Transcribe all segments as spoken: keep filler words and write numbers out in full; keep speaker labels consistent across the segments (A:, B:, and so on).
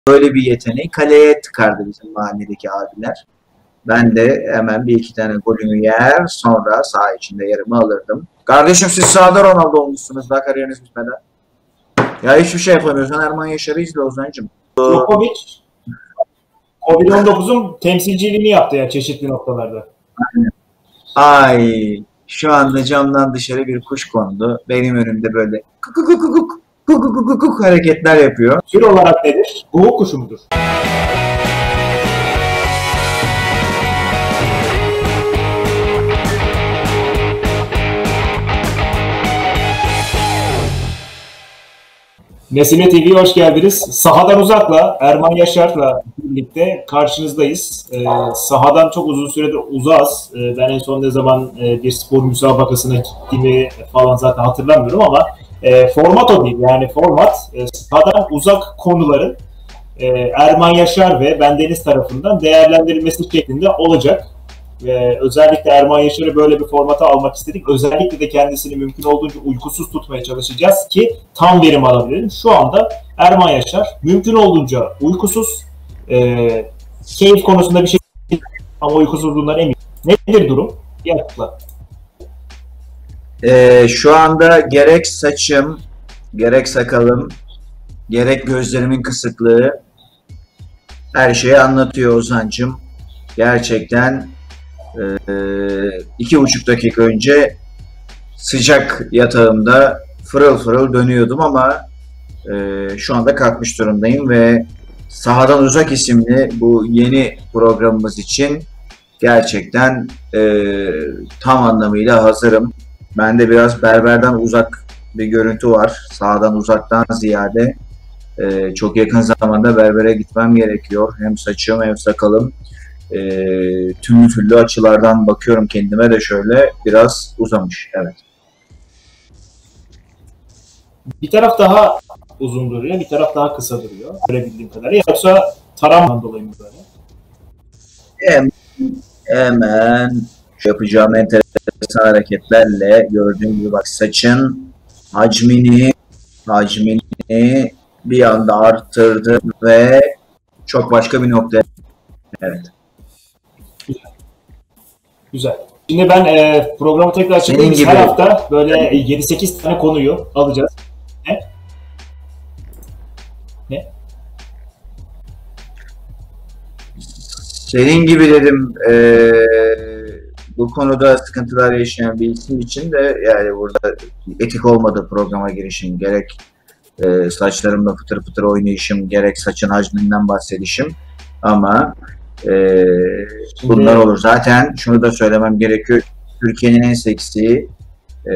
A: böyle bir yeteneği kaleye tıkardı bizim mahalledeki abiler. Ben de hemen bir iki tane golümü yer, sonra saha içinde yerimi alırdım. Kardeşim siz sahada Ronaldo olmuşsunuz daha kariyeriniz bitmeden. Ya hiçbir şey yapamıyorsun. Erman Yaşar'ı izle Ozan'cığım.
B: Djokovic Covid on dokuzun temsilciliğini yaptı ya çeşitli noktalarda.
A: Aynen. Ay şu anda camdan dışarı bir kuş kondu. Benim önümde böyle kuk kuk kuk kuk kuk kuk kuk kuk hareketler yapıyor.
B: Tür olarak nedir? Guguk kuşu mudur? Nesine T V'ye hoş geldiniz. Sahadan Uzak'la, Erman Yaşar'la birlikte karşınızdayız. Ee, sahadan çok uzun süredir uzağız. Ee, ben en son ne zaman e, bir spor müsabakasına gittiğimi falan zaten hatırlamıyorum ama e, format o değil. Yani format e, sahadan uzak konuların e, Erman Yaşar ve bendeniz tarafından değerlendirilmesi şeklinde olacak. Ve özellikle Erman Yaşar'ı böyle bir formata almak istedik. Özellikle de kendisini mümkün olduğunca uykusuz tutmaya çalışacağız ki tam verim alabilelim. Şu anda Erman Yaşar mümkün olduğunca uykusuz, e, keyif konusunda bir şey ama uykusuzluğundan emin. Nedir durum? Bir açıkla.
A: Ee, şu anda gerek saçım, gerek sakalım, gerek gözlerimin kısıklığı her şeyi anlatıyor Ozan'cığım. Gerçekten Ee, iki buçuk dakika önce sıcak yatağımda fırıl fırıl dönüyordum ama e, şu anda kalkmış durumdayım ve Sahadan Uzak isimli bu yeni programımız için gerçekten e, tam anlamıyla hazırım. Bende biraz berberden uzak bir görüntü var. Sahadan uzaktan ziyade e, çok yakın zamanda berbere gitmem gerekiyor. Hem saçım hem sakalım E, tümlü türlü açılardan bakıyorum kendime de şöyle biraz uzamış. Evet.
B: Bir taraf daha uzun duruyor, bir taraf daha kısa duruyor. Görebildiğim kadarıyla. Yoksa taramdan dolayı mı böyle?
A: Hemen, hemen yapacağım enteresan hareketlerle gördüğün gibi bak saçın hacmini hacmini bir anda arttırdı ve çok başka bir nokta. Evet.
B: Güzel. Şimdi ben e, programı tekrar açıklayayım. Her hafta böyle yedi sekiz tane konuyu alacağız. Ne? Ne?
A: Senin gibi dedim e, bu konuda sıkıntılar yaşayan bir isim için de yani burada etik olmadı programa girişim. Gerek e, saçlarımla fıtır fıtır oynayışım, gerek saçın hacminden bahsedişim. Ama Ee, bunlar olur. Zaten şunu da söylemem gerekiyor. Türkiye'nin en seksi e,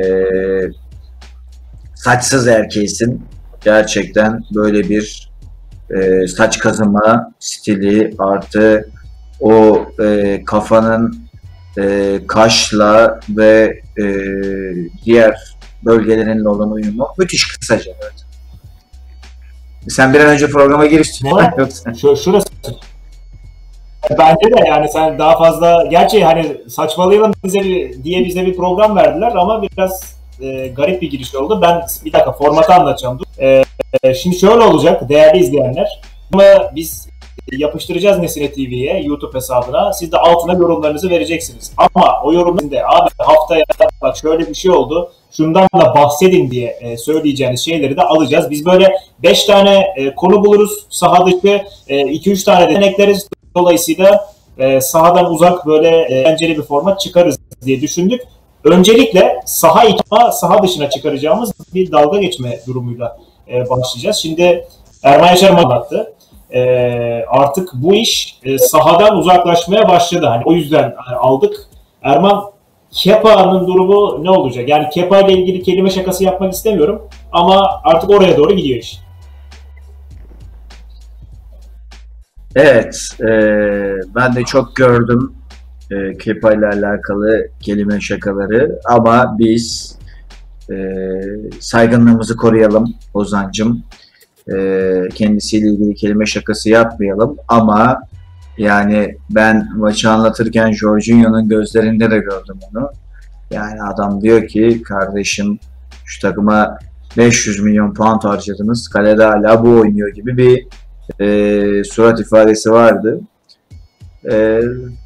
A: saçsız erkeğisin. Gerçekten böyle bir e, saç kazıma stili artı o e, kafanın e, kaşla ve e, diğer bölgelerinle olan uyumu müthiş kısaca. Evet. Sen bir an önce programa gir istiyorsan yoksa.
B: Şu, şurası. Bence de yani sen daha fazla gerçi hani saçmalayalım bize bir, diye bize bir program verdiler ama biraz e, garip bir giriş oldu. Ben bir dakika formatı anlatacağım. E, şimdi şöyle olacak değerli izleyenler. Ama biz yapıştıracağız Nesine T V'ye YouTube hesabına. Siz de altına yorumlarınızı vereceksiniz. Ama o yorumlarında abi haftaya bak şöyle bir şey oldu. Şundan da bahsedin diye e, söyleyeceğiniz şeyleri de alacağız. Biz böyle beş tane e, konu buluruz. Saha dışı iki üç tane de ekleriz. Dolayısıyla e, sahadan uzak böyle e, eğlenceli bir format çıkarız diye düşündük. Öncelikle saha içine, saha dışına çıkaracağımız bir dalga geçme durumuyla e, başlayacağız. Şimdi Erman Yaşar anlattı. E, artık bu iş e, sahadan uzaklaşmaya başladı. Hani o yüzden hani, aldık. Erman, Kepa'nın durumu ne olacak? Yani Kepa ile ilgili kelime şakası yapmak istemiyorum ama artık oraya doğru gidiyor iş.
A: Evet, e, ben de çok gördüm e, Kepa ile alakalı kelime şakaları ama biz e, saygınlığımızı koruyalım Ozan'cığım. E, kendisiyle ilgili kelime şakası yapmayalım ama yani ben maçı anlatırken Jorginho'nun gözlerinde de gördüm onu. Yani adam diyor ki kardeşim şu takıma beş yüz milyon pound harcadınız, kalede hala bu oynuyor gibi bir e, surat ifadesi vardı. E,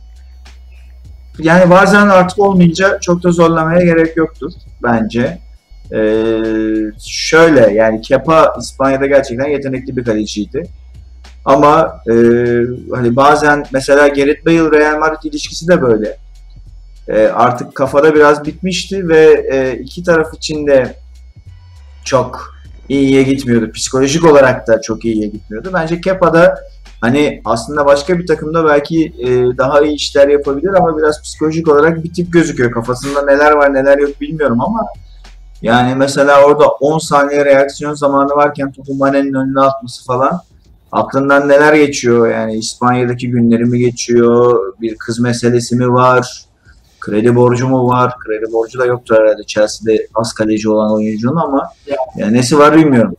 A: yani bazen artık olmayınca çok da zorlamaya gerek yoktur bence. E, şöyle yani Kepa İspanya'da gerçekten yetenekli bir kaleciydi. Ama e, hani bazen mesela Gareth Bale Real Madrid ilişkisi de böyle. E, artık kafada biraz bitmişti ve e, iki taraf için de çok iyiye gitmiyordu. Psikolojik olarak da çok iyiye gitmiyordu. Bence Kepa da hani aslında başka bir takımda belki e, daha iyi işler yapabilir ama biraz psikolojik olarak bitik gözüküyor. Kafasında neler var neler yok bilmiyorum ama yani mesela orada on saniye reaksiyon zamanı varken topu Mane'nin önüne atması falan aklından neler geçiyor? Yani İspanya'daki günleri mi geçiyor? Bir kız meselesi mi var? Kredi borcu mu var? Kredi borcu da yoktur herhalde Chelsea'de az kaleci olan oyuncunun ama yani nesi var bilmiyorum.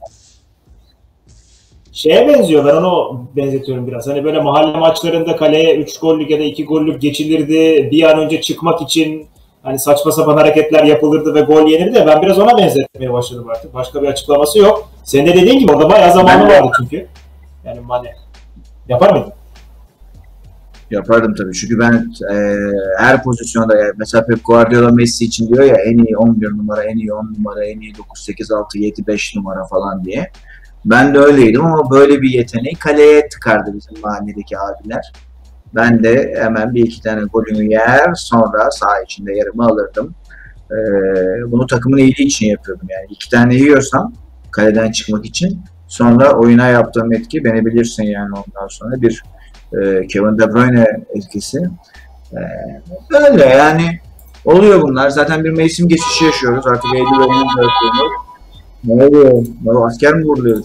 B: Şeye benziyor, ben onu benzetiyorum biraz. Hani böyle mahalle maçlarında kaleye üç gollük ya da iki gollük geçilirdi. Bir an önce çıkmak için hani saçma sapan hareketler yapılırdı ve gol yenirdi de ben biraz ona benzetmeye başladım artık. Başka bir açıklaması yok. Senin de dediğin gibi orada bayağı zamanı vardı çünkü. Yani Mane. Yapar mıydın?
A: Yapardım tabii çünkü ben e, her pozisyonda yani mesela Pep Guardiola Messi için diyor ya en iyi on bir numara, en iyi on numara, en iyi dokuz, sekiz, altı, yedi, beş numara falan diye. Ben de öyleydim ama böyle bir yeteneği kaleye tıkardı bizim mahalledeki abiler. Ben de hemen bir iki tane golümü yer sonra saha içinde yerimi alırdım. E, bunu takımın iyiliği için yapıyordum yani. İki tane yiyorsam kaleden çıkmak için sonra oyuna yaptığım etki beni bilirsin yani ondan sonra bir Kevin De Bruyne etkisi. Böyle yani oluyor bunlar. Zaten bir mevsim geçişi yaşıyoruz. Artık Eylül ayının dörtlüğünü. Ne oluyor? Ne oluyor? Asker mi vuruluyoruz?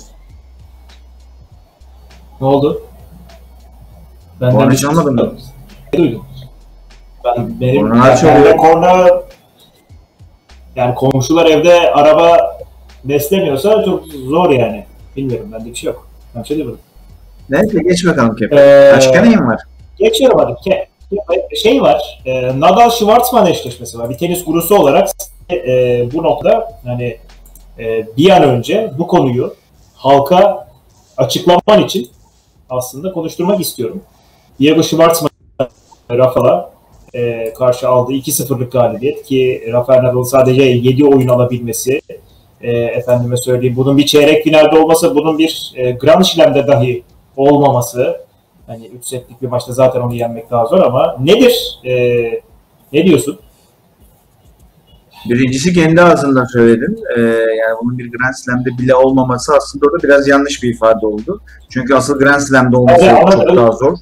B: Ne oldu?
A: Benden hiç almadın mı?
B: Ne duydum? Ben, benim
A: korna çalıyor.
B: Korna yani komşular evde araba beslemiyorsa çok zor yani. Bilmiyorum. Bende bir şey yok. Ben bir şey demedim.
A: Neyse geç bakalım Kepa.
B: Ee,
A: Başka neyim var?
B: Geçiyorum hadi. Ke şey var. E, Nadal Schwartzman eşleşmesi var. Bir tenis gurusu olarak e, bu noktada hani e, bir an önce bu konuyu halka açıklaman için aslında konuşturmak istiyorum. Diego Schwartzman Rafael'a e, karşı aldığı iki sıfırlık galibiyet ki Rafael Nadal sadece yedi oyun alabilmesi, e, efendime söyleyeyim bunun bir çeyrek finalde olması, bunun bir e, Grand Slam'de dahi olmaması. Hani üç setlik bir maçta zaten onu yenmek daha zor ama nedir? Ee, ne diyorsun?
A: Birincisi kendi ağzından söyledin. Ee, yani bunun bir Grand Slam'de bile olmaması aslında orada biraz yanlış bir ifade oldu. Çünkü asıl Grand Slam'de olması evet, çok evet. daha zor.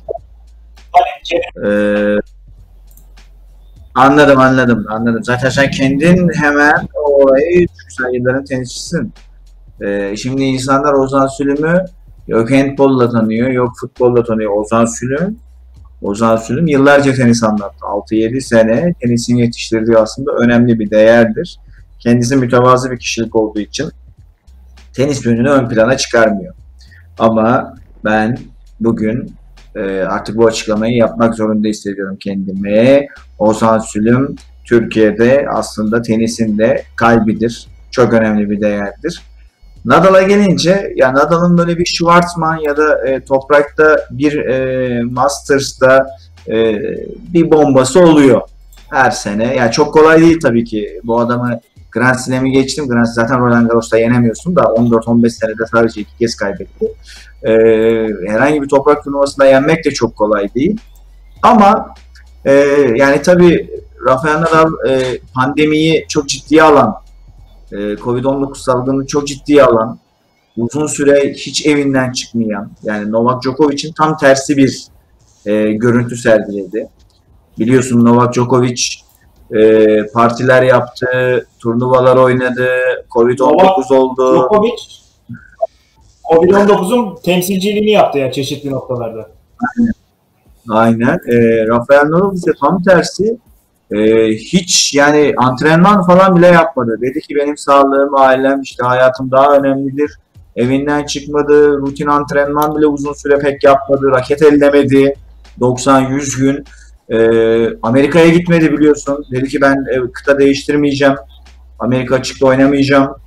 A: Ee, anladım anladım anladım. Zaten sen kendin hemen o olayı çünkü sen yılların tenisçisin. Ee, şimdi insanlar Ozan Sülüm'ü yok handbolla tanıyor, yok futbolla tanıyor. Ozan Sülüm, Ozan Sülüm yıllarca tenis anlattı. altı yedi sene tenisin yetiştirdiği aslında önemli bir değerdir. Kendisi mütevazı bir kişilik olduğu için tenis yönünü ön plana çıkarmıyor. Ama ben bugün e, artık bu açıklamayı yapmak zorunda hissediyorum kendimi. Ozan Sülüm Türkiye'de aslında tenisin de kalbidir. Çok önemli bir değerdir. Nadal'a gelince ya Nadal'ın böyle bir Schwartzman ya da e, toprakta bir e, Masters'da e, bir bombası oluyor her sene. Yani çok kolay değil tabii ki. Bu adamı Grand Slam'i geçtim. Grand Slam zaten Roland Garros'ta yenemiyorsun da on dört on beş senede sadece iki kez kaybetti. E, herhangi bir toprak turnuvasında yenmek de çok kolay değil. Ama e, yani tabii Rafael Nadal e, pandemiyi çok ciddiye alan, Covid on dokuz salgını çok ciddiye alan, uzun süre hiç evinden çıkmayan, yani Novak Djokovic'in tam tersi bir e, görüntü sergiledi. Biliyorsun Novak Djokovic e, partiler yaptı, turnuvalar oynadı, Covid on dokuz Novak oldu.
B: Djokovic Covid on dokuzun temsilciliğini yaptı ya çeşitli noktalarda.
A: Aynen. Aynen. E, Rafael Nadal ise tam tersi. Ee, hiç yani antrenman falan bile yapmadı. Dedi ki benim sağlığım, ailem, işte hayatım daha önemlidir. Evinden çıkmadı, rutin antrenman bile uzun süre pek yapmadı, raket ellemedi. doksan yüz gün. Ee, Amerika'ya gitmedi biliyorsun. Dedi ki ben e, kıta değiştirmeyeceğim. Amerika açıkta oynamayacağım.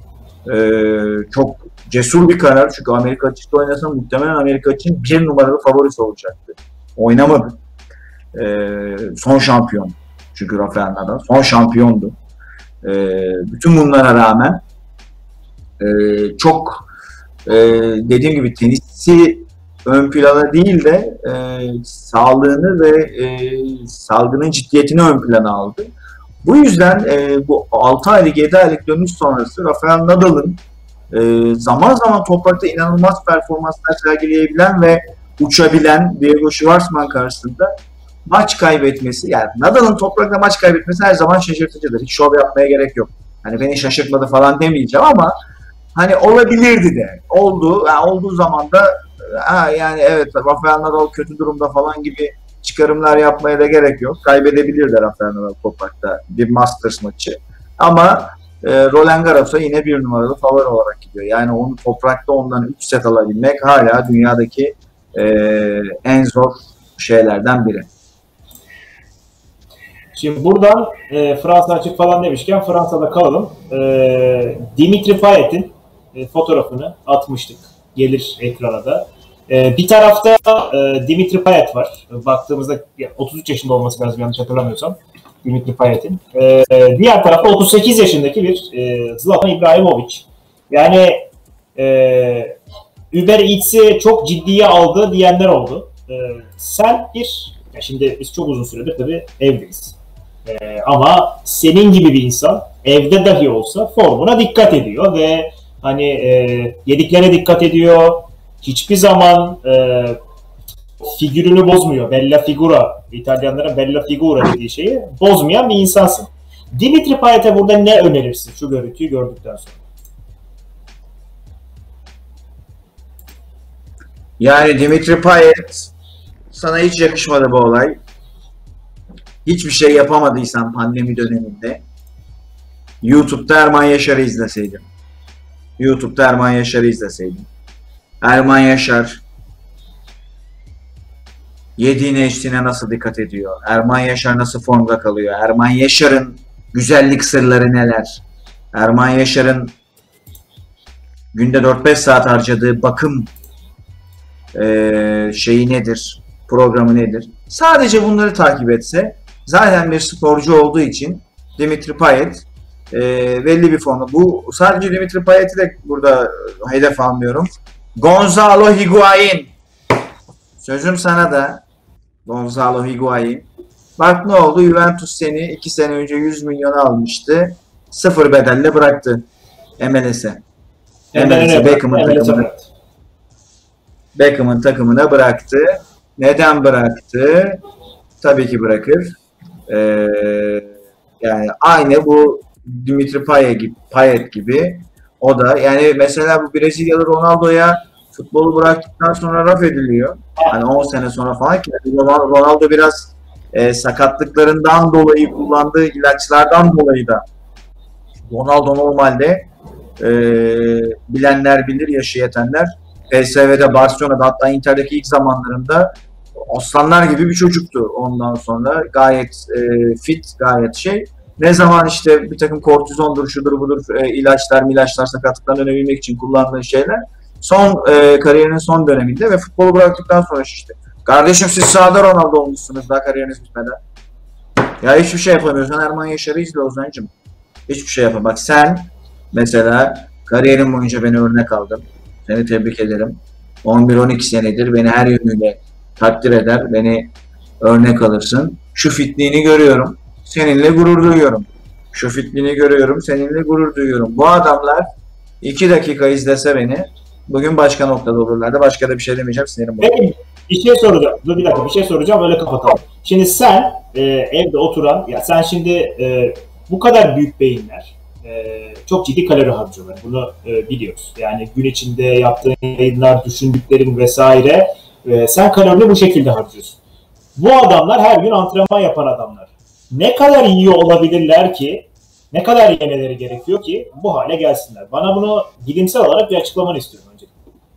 A: Ee, çok cesur bir karar. Çünkü Amerika açıkta oynasa muhtemelen Amerika için bir numaralı favorisi olacaktı. Oynamadı. Ee, son şampiyon. Çünkü Rafael Nadal son şampiyondu. Ee, bütün bunlara rağmen e, çok e, dediğim gibi tenisi ön plana değil de e, sağlığını ve e, salgının ciddiyetini ön plana aldı. Bu yüzden e, bu altı aylık yedi aylık dönüş sonrası Rafael Nadal'ın e, zaman zaman toprakta inanılmaz performanslar sergileyebilen ve uçabilen Diego Schwartzman karşısında maç kaybetmesi, yani Nadal'ın toprakta maç kaybetmesi her zaman şaşırtıcıdır. Hiç şov yapmaya gerek yok. Hani beni şaşırtmadı falan demeyeceğim ama hani olabilirdi de. Oldu. Yani olduğu zaman da ha, yani evet Rafael Nadal kötü durumda falan gibi çıkarımlar yapmaya da gerek yok. Kaybedebilir de Rafael Nadal toprakta bir Masters maçı. Ama e, Roland Garros'a yine bir numaralı favori olarak gidiyor. Yani onu toprakta ondan üç set alabilmek hala dünyadaki e, en zor şeylerden biri.
B: Şimdi buradan e, Fransa açık falan demişken Fransa'da kalalım. E, Dimitri Payet'in e, fotoğrafını atmıştık. Gelir ekrana da. E, bir tarafta e, Dimitri Payet var. Baktığımızda otuz üç yaşında olması lazım yanlış hatırlamıyorsam. Dimitri Payet'in. E, diğer tarafta otuz sekiz yaşındaki bir e, Zlatan İbrahimovic. Yani e, Uber Eats'i çok ciddiye aldı diyenler oldu. E, sen bir, ya şimdi biz çok uzun süredir tabii evdeyiz. Ee, ama senin gibi bir insan evde dahi olsa formuna dikkat ediyor ve hani e, yediklerine dikkat ediyor. Hiçbir zaman e, figürünü bozmuyor. Bella figura, İtalyanların bella figura dediği şeyi bozmayan bir insansın. Dimitri Payet'e burada ne önerirsin şu görüntüyü gördükten sonra?
A: Yani Dimitri Payet, sana hiç yakışmadı bu olay. Hiçbir şey yapamadıysan pandemi döneminde YouTube'da Erman Yaşar'ı izleseydin. YouTube'da Erman Yaşar'ı izleseydin. Erman Yaşar yediğine içtiğine nasıl dikkat ediyor? Erman Yaşar nasıl formda kalıyor? Erman Yaşar'ın güzellik sırları neler? Erman Yaşar'ın günde dört beş saat harcadığı bakım ee, şeyi nedir? Programı nedir? Sadece bunları takip etse zaten bir sporcu olduğu için Dimitri Payet e, belli bir formda. Bu sadece Dimitri Payet'i de burada hedef almıyorum. Gonzalo Higuain. Sözüm sana da Gonzalo Higuain. Bak ne oldu? Juventus seni iki sene önce yüz milyon almıştı. Sıfır bedelle bıraktı M L S'e. M L S'e Beckham'ın takımına. Beckham'ın takımına bıraktı. Neden bıraktı? Tabii ki bırakır. Ee, yani aynı bu Dimitri Payet gibi, Payet gibi o da yani mesela bu Brezilyalı Ronaldo'ya futbolu bıraktıktan sonra laf ediliyor. Hani on sene sonra falan ki Ronaldo biraz e, sakatlıklarından dolayı kullandığı ilaçlardan dolayı da Ronaldo normalde e, bilenler bilir, yaşı yetenler P S V'de, Barcelona'da hatta Inter'deki ilk zamanlarında aslanlar gibi bir çocuktu ondan sonra. Gayet e, fit, gayet şey. Ne zaman işte bir takım kortizondur, şudur budur, e, ilaçlar, milaçlar, sakatlıktan dönebilmek için kullandığı şeyler. Son e, kariyerinin son döneminde ve futbolu bıraktıktan sonra işte. Kardeşim siz sahada Ronaldo olmuşsunuz daha kariyeriniz bitmeden. Ya hiçbir şey yapamıyorsan Erman Yaşar'ı izle Ozan'cığım. Hiçbir şey yapamam. Bak sen mesela kariyerin boyunca beni örnek aldın. Seni tebrik ederim. on bir on iki senedir beni her yönüyle takdir eder, beni örnek alırsın. Şu fitliğini görüyorum, seninle gurur duyuyorum. Şu fitliğini görüyorum, seninle gurur duyuyorum. Bu adamlar iki dakika izlese beni, bugün başka noktada olurlardı. Başka da bir şey demeyeceğim, sinirim bozuldu.
B: Peki, bir şey soracağım. Dur bir dakika, bir şey soracağım, öyle kapatalım. Şimdi sen e, evde oturan, ya sen şimdi e, bu kadar büyük beyinler e, çok ciddi kalori harcıyorlar. Bunu e, biliyoruz. Yani gün içinde yaptığın yayınlar, düşündüklerin vesaire. Ee, sen kalorini bu şekilde harcıyorsun. Bu adamlar her gün antrenman yapan adamlar. Ne kadar iyi olabilirler ki, ne kadar yemeleri gerekiyor ki bu hale gelsinler? Bana bunu bilimsel olarak bir açıklamanı istiyorum önce.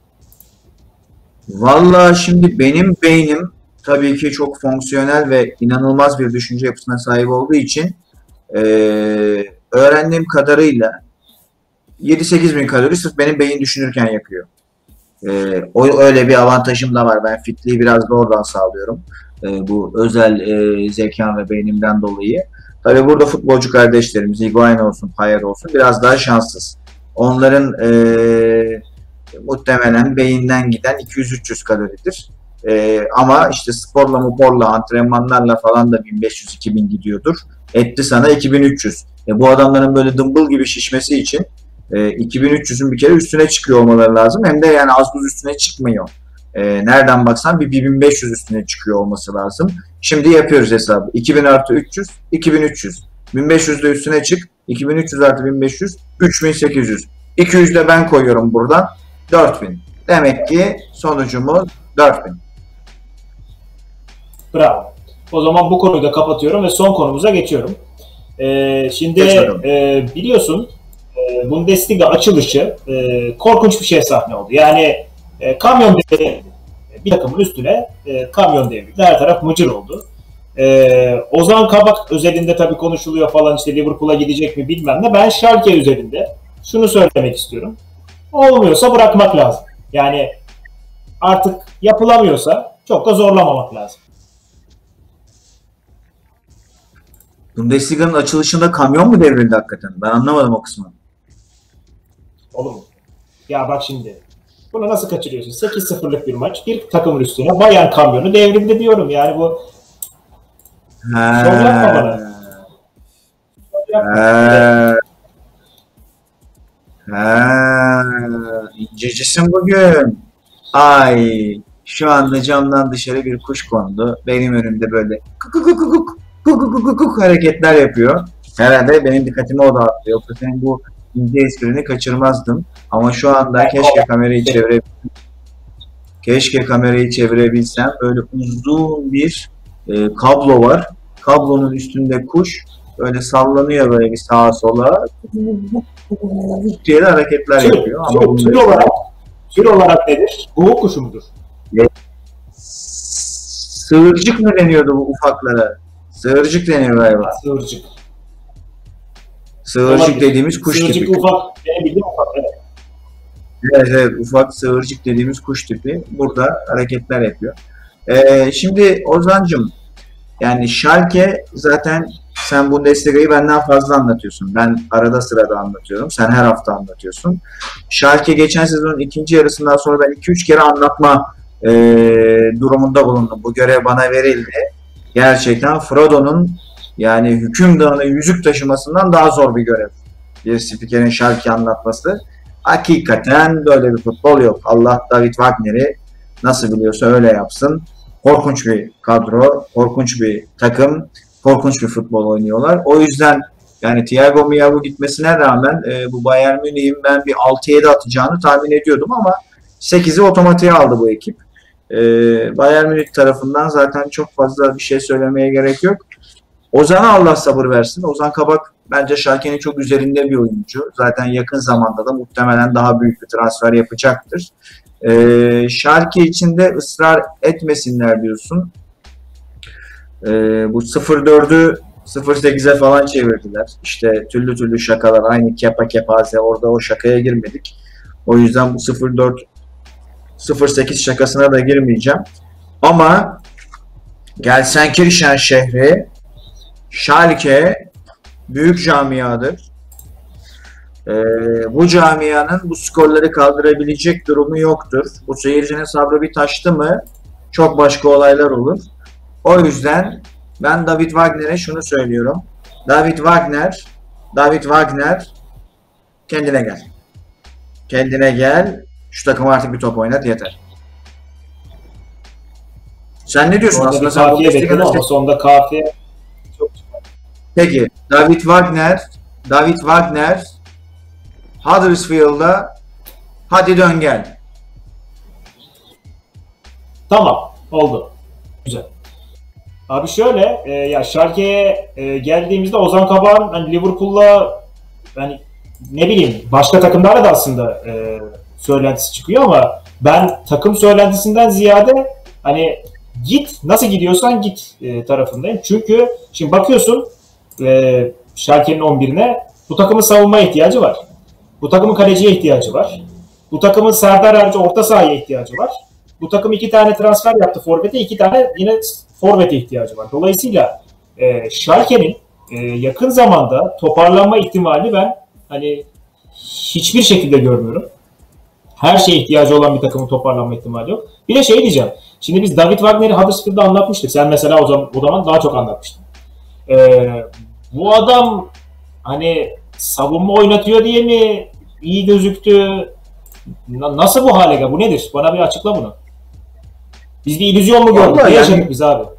A: Vallahi şimdi benim beynim tabii ki çok fonksiyonel ve inanılmaz bir düşünce yapısına sahip olduğu için ee, öğrendiğim kadarıyla yedi sekiz bin kalori sırf benim beyin düşünürken yakıyor. Ee, o öyle bir avantajım da var. Ben fitliği biraz da oradan sağlıyorum. Ee, bu özel e, zekam ve beynimden dolayı. Tabii burada futbolcu kardeşlerimiz, Higuain olsun, Payet olsun biraz daha şanssız. Onların e, muhtemelen beyinden giden iki yüz üç yüz kaloridir. E, ama işte sporla muporla, antrenmanlarla falan da bin beş yüz iki bin gidiyordur. Etti sana iki bin üç yüz. E, bu adamların böyle dımbıl gibi şişmesi için e, iki bin üç yüzün bir kere üstüne çıkıyor olmaları lazım. Hem de yani az buz üstüne çıkmıyor. E, nereden baksan bir bin beş yüz üstüne çıkıyor olması lazım. Şimdi yapıyoruz hesabı. iki bin artı üç yüz, iki bin üç yüz. bin beş yüz de üstüne çık. iki bin üç yüz artı bin beş yüz, üç bin sekiz yüz. iki yüz de ben koyuyorum buradan. dört bin. Demek ki sonucumuz dört bin.
B: Bravo. O zaman bu konuyu da kapatıyorum ve son konumuza geçiyorum. Ee, şimdi e, biliyorsun e, Bundesliga açılışı e, korkunç bir şey sahne oldu. Yani e, kamyon devri, bir takımın üstüne e, kamyon devrildi. Her taraf mıcır oldu. E, Ozan Kabak özelinde tabii konuşuluyor falan, işte Liverpool'a gidecek mi bilmem ne. Ben Schalke üzerinde şunu söylemek istiyorum. Olmuyorsa bırakmak lazım. Yani artık yapılamıyorsa çok da zorlamamak lazım.
A: Bundesliga'nın açılışında kamyon mu devrildi hakikaten? Ben anlamadım o kısmı.
B: Olur mu? Ya bak şimdi. Bunu nasıl kaçırıyorsun? sekiz sıfırlık bir maç. Bir takımın üstüne Bayern kamyonu devrildi diyorum. Yani bu
A: He.
B: şov yapma bana.
A: He. He. İncecisin bugün. Ay. Şu anda camdan dışarı bir kuş kondu. Benim önümde böyle kuk kuk kuk kuk kuk kuk kuk kuk hareketler yapıyor. Herhalde benim dikkatimi o dağıttı. Yoksa senin bu ince esprini kaçırmazdım. Ama şu anda keşke kamerayı çevire keşke kamerayı çevirebilsem. Böyle uzun bir e, kablo var. Kablonun üstünde kuş böyle sallanıyor böyle bir sağa sola diye de hareketler
B: Tür,
A: yapıyor. Ama
B: tür, tür, olarak, tür olarak nedir? Guguk kuşu mudur?
A: Sığırcık mı deniyordu bu ufaklara? Sığırcık deniyor galiba.
B: Sığırcık.
A: Sığırcık
B: Olabilir.
A: dediğimiz kuş
B: Sığırcık
A: tipi.
B: ufak. Beni bildim ufak. Evet.
A: Evet, evet, ufak sığırcık dediğimiz kuş tipi burada hareketler yapıyor. Ee, şimdi Ozan'cığım, yani Schalke zaten sen Bundesliga'yı benden fazla anlatıyorsun. Ben arada sırada anlatıyorum. Sen her hafta anlatıyorsun. Schalke geçen sezonun ikinci yarısından sonra ben iki üç kere anlatma e, durumunda bulundum. Bu görev bana verildi. Gerçekten Frodo'nun yani hüküm dağına yüzük taşımasından daha zor bir görev. Bir spikerin Schalke anlatması. Hakikaten böyle bir futbol yok. Allah David Wagner'i nasıl biliyorsa öyle yapsın. Korkunç bir kadro, korkunç bir takım, korkunç bir futbol oynuyorlar. O yüzden yani Thiago Miyavu gitmesine rağmen e, bu Bayern Münih'in ben bir altı yedi atacağını tahmin ediyordum ama sekizi otomatiğe aldı bu ekip. E, Bayern Münih tarafından zaten çok fazla bir şey söylemeye gerek yok. Ozan'a Allah sabır versin. Ozan Kabak bence Schalke'nin çok üzerinde bir oyuncu. Zaten yakın zamanda da muhtemelen daha büyük bir transfer yapacaktır. Ee, Schalke için de ısrar etmesinler diyorsun. Ee, bu sıfır dördü sıfır sekize falan çevirdiler. İşte türlü türlü şakalar, aynı kepa kepaze, orada o şakaya girmedik. O yüzden bu sıfır dört sıfır sekiz şakasına da girmeyeceğim. Ama Gelsenkirchen şehri Schalke büyük camiadır. Ee, bu camianın bu skorları kaldırabilecek durumu yoktur. Bu seyircinin sabrı bir taştı mı çok başka olaylar olur. O yüzden ben David Wagner'e şunu söylüyorum. David Wagner, David Wagner kendine gel. Kendine gel. Şu takıma artık bir top oynat yeter. Sen ne diyorsun?
B: Orada
A: Aslında
B: bir
A: sen
B: kafiye bekledim ama sonunda kafiye çok çıkmadı.
A: Peki David Wagner, David Wagner Huddersfield'a hadi dön gel.
B: Tamam. Oldu. Güzel. Abi şöyle, e, ya Schalke'ye e, geldiğimizde Ozan Kabak'ın hani Liverpool'la hani ne bileyim başka takımlarla da aslında e, söylentisi çıkıyor ama ben takım söylentisinden ziyade hani git, nasıl gidiyorsan git e, tarafındayım. Çünkü şimdi bakıyorsun e, Schalke'nin on birine bu takımın savunma ihtiyacı var. Bu takımın kaleciye ihtiyacı var. Bu takımın Serdar harici orta sahaya ihtiyacı var. Bu takım iki tane transfer yaptı forvete, iki tane yine forvete ihtiyacı var. Dolayısıyla e, Schalke'nin e, yakın zamanda toparlanma ihtimali ben hani hiçbir şekilde görmüyorum. Her şeye ihtiyacı olan bir takımın toparlanma ihtimali yok. Bir de şey diyeceğim. Şimdi biz David Wagner'i Huddersfield'da anlatmıştık. Sen mesela o zaman, o zaman daha çok anlatmıştın. Ee, bu adam hani savunma oynatıyor diye mi iyi gözüktü? Nasıl bu hale geldi? Bu nedir? Bana bir açıkla bunu. Biz bir illüzyon mu gördük? Ne yani, yaşadık biz abi?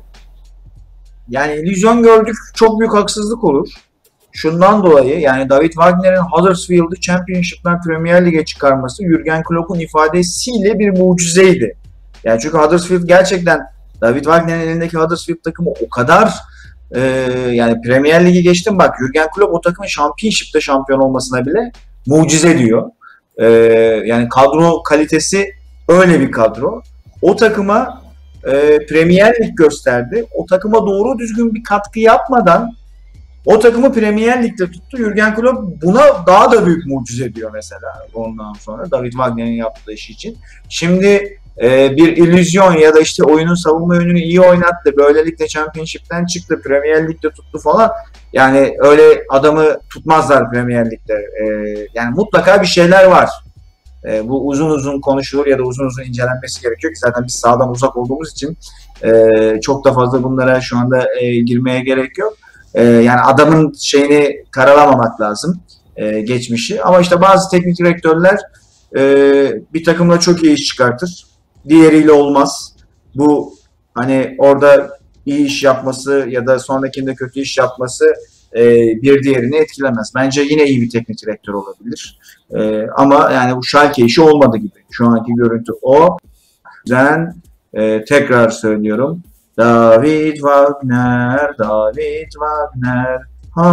A: Yani illüzyon gördük. Çok büyük haksızlık olur. Şundan dolayı yani David Wagner'in Huddersfield'ı Championship'ten Premier Lig'e çıkarması Jürgen Klopp'un ifadesiyle bir mucizeydi. Yani çünkü Huddersfield gerçekten David Wagner'in elindeki Huddersfield takımı o kadar e, yani Premier Lig'i geçtim bak Jürgen Klopp o takımın Championship'te şampiyon olmasına bile mucize diyor. E, yani kadro kalitesi öyle bir kadro. O takıma e, Premier Lig gösterdi. O takıma doğru düzgün bir katkı yapmadan o takımı Premier Lig'de tuttu. Jürgen Klopp buna daha da büyük mucize diyor mesela ondan sonra David Wagner'in yaptığı iş için. Şimdi e, bir illüzyon ya da işte oyunun savunma yönünü iyi oynattı. Böylelikle Championship'ten çıktı. Premier Lig'de tuttu falan. Yani öyle adamı tutmazlar Premier Lig'de. E, yani mutlaka bir şeyler var. E, bu uzun uzun konuşulur ya da uzun uzun incelenmesi gerekiyor ki zaten biz sahadan uzak olduğumuz için e, çok da fazla bunlara şu anda e, girmeye gerek yok. Ee, yani adamın şeyini karalamamak lazım e, geçmişi ama işte bazı teknik direktörler e, bir takımla çok iyi iş çıkartır diğeriyle olmaz bu hani orada iyi iş yapması ya da sonrakinde kötü iş yapması e, bir diğerini etkilemez bence yine iyi bir teknik direktör olabilir e, ama yani bu Schalke işi olmadı gibi şu anki görüntü o yüzden e, tekrar söylüyorum David Wagner, David Wagner,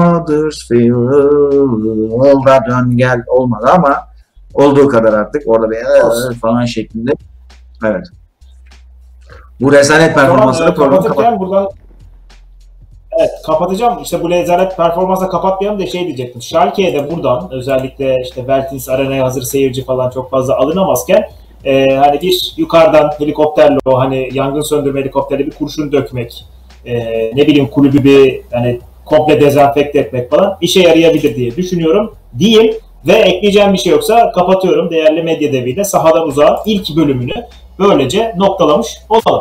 A: Huddersfield'a dön gel olmadı ama olduğu kadar artık orada bir falan şeklinde. Evet. Bu rezalet performansını programı
B: kapatırken buradan evet kapatacağım. İşte bu rezalet performansa kapatmayalım da şey diyecektim. Schalke'ye de buradan özellikle işte Veltins Arena'ya hazır seyirci falan çok fazla alınamazken Ee, hani bir yukarıdan helikopterle o hani yangın söndürme helikopterle bir kurşun dökmek, e, ne bileyim kulübü bir hani komple dezenfekte etmek falan işe yarayabilir diye düşünüyorum diyeyim ve ekleyeceğim bir şey yoksa kapatıyorum değerli medya deviyle sahadan uzağa ilk bölümünü böylece noktalamış olalım.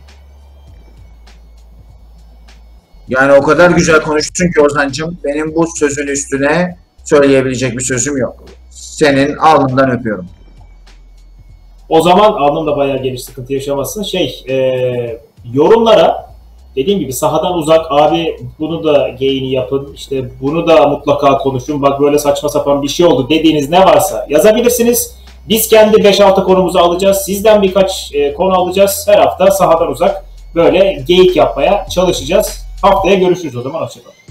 A: Yani o kadar güzel konuştun ki Ozan'cığım benim bu sözün üstüne söyleyebilecek bir sözüm yok. Senin alnından öpüyorum.
B: O zaman alnımda bayağı geniş sıkıntı yaşamasın. Şey, e, yorumlara dediğim gibi sahadan uzak abi bunu da geyini yapın, işte bunu da mutlaka konuşun, bak böyle saçma sapan bir şey oldu dediğiniz ne varsa yazabilirsiniz. Biz kendi beş altı konumuzu alacağız. Sizden birkaç e, konu alacağız. Her hafta sahadan uzak böyle geyik yapmaya çalışacağız. Haftaya görüşürüz o zaman. Hoşçakalın.